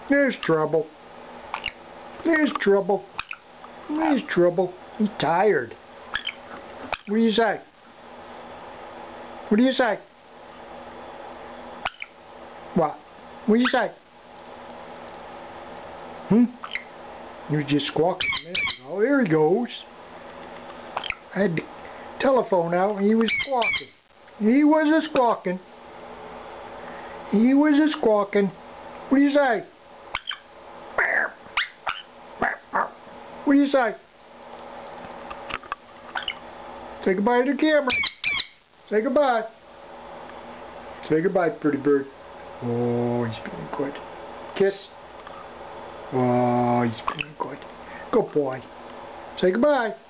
There's trouble. There's trouble. There's trouble. He's tired. What do you say? What do you say? What? What do you say? He was just squawking a minute ago. There he goes. I had the telephone out and he was squawking. He was a squawking. He was a squawking. What do you say? What do you say? Say goodbye to the camera. Say goodbye. Say goodbye, pretty bird. Oh, he's being good. Kiss. Oh, he's being good. Good boy. Say goodbye.